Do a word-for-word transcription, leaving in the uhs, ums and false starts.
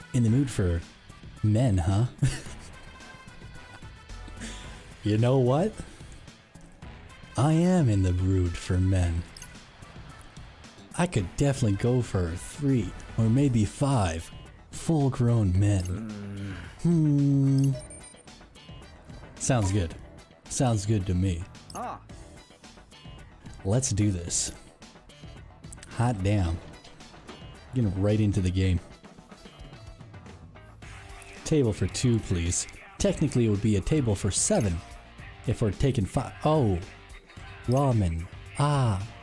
In the mood for men, huh? You know what? I am in the mood for men. I could definitely go for three or maybe five full-grown men. Hmm. Sounds good. Sounds good to me. Ah. Let's do this. Hot damn. Getting right into the game. Table for two, please. Technically, it would be a table for seven if we're taking five. Oh, ramen. Ah,